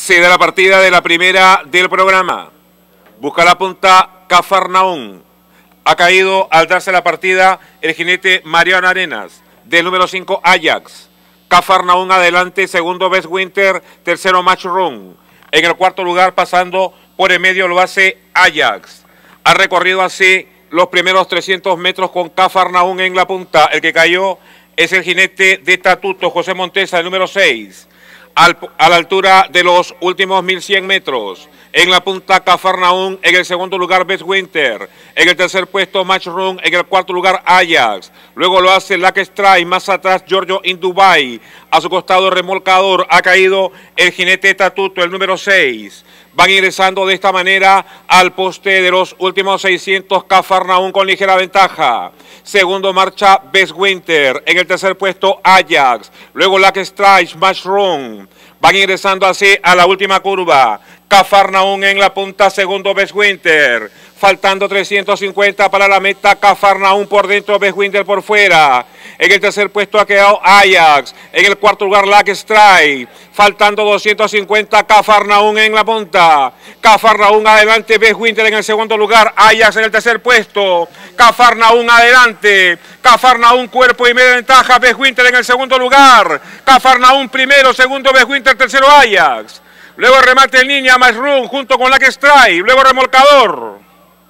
Se da la partida de la primera del programa. Busca la punta Cafarnaún. Ha caído al darse la partida el jinete Mariano Arenas, del número 5 Ajax. Cafarnaún adelante, segundo Best Winter, tercero Match Room. En el cuarto lugar, pasando por el medio, lo hace Ajax. Ha recorrido así los primeros 300 metros con Cafarnaún en la punta. El que cayó es el jinete de Estatuto, José Montesa, el número 6. A la altura de los últimos 1100 metros. En la punta Cafarnaún, en el segundo lugar Best Winter, en el tercer puesto Match Room, en el cuarto lugar Ajax. Luego lo hace Lucky Strike, más atrás Giorgio in Dubai. A su costado remolcador ha caído el jinete Estatuto, el número 6. Van ingresando de esta manera al poste de los últimos 600 Cafarnaún con ligera ventaja. Segundo marcha Best Winter, en el tercer puesto Ajax. Luego Lucky Strike, Match Room. Van ingresando así a la última curva. Cafarnaún en la punta, segundo Best Winter. Faltando 350 para la meta, Cafarnaún por dentro, Best Winter por fuera. En el tercer puesto ha quedado Ajax. En el cuarto lugar, Lucky Strike. Faltando 250, Cafarnaún en la punta. Cafarnaún adelante, Best Winter en el segundo lugar. Ajax en el tercer puesto. Cafarnaún adelante. Cafarnaún cuerpo y media ventaja, Best Winter en el segundo lugar. Cafarnaún primero, segundo Best Winter, tercero Ajax. Luego remate en línea, Match Room junto con Lucky Strike. Luego remolcador.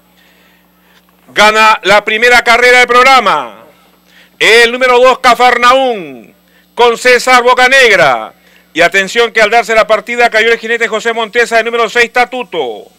Gana la primera carrera del programa. El número 2, Cafarnaún, con César Bocanegra. Y atención que al darse la partida cayó el jinete José Montesa, el número 6, Estatuto.